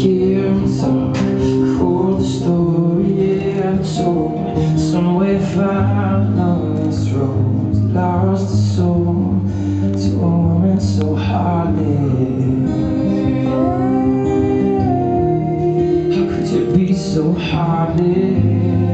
Years of cool story I told, somewhere far along this road, lost a soul, torn so hardly. How could you be so heartless?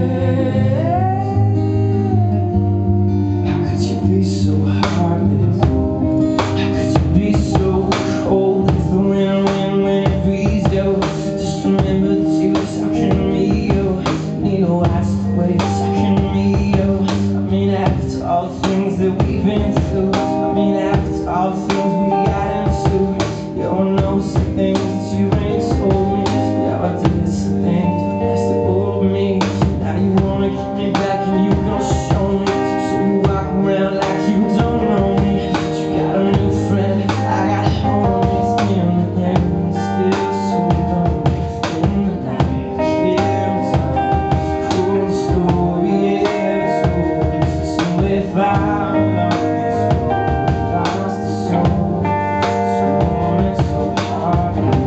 How could you be so heartless? How could you be so cold as the wind when it breathes you? Just remember to sucking me, yo. Need no ice waves sucking me, yo. I mean, after all the things that we've been through, I mean, after all the things we got into, yo, I know some things that you ain't told me. Yeah, I did some things that old me. Now you wanna keep me back and you gon' show me. So you walk around like you don't know me. You got a new friend, I got homies in the end, still so lonely in the night. Here's a cool story, yeah, it's somewhere far along this road, lost a soul, torn and so hard.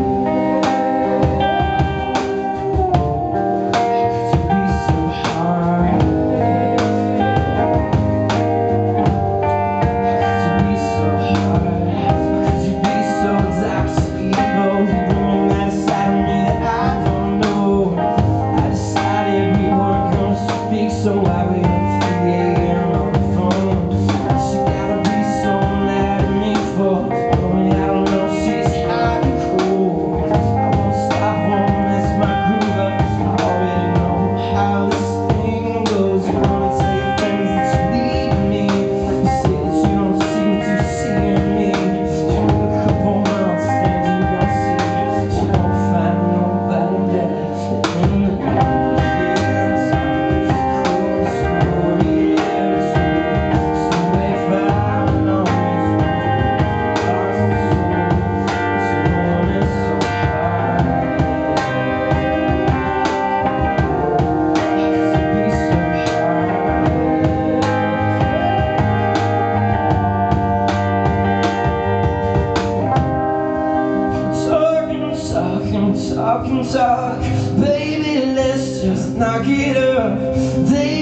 So I wait at 3 a.m. on the phone. She gotta be so mad at me for going. I don't know, she's hot and cool. I won't stop, won't mess my groove up. I already know how this thing goes. You wanna tell your friends that you need me. You say that you don't seem to see me. You wait a couple months, then you gon' see. You don't find nobody better in the night. Talk, baby, let's just knock it up.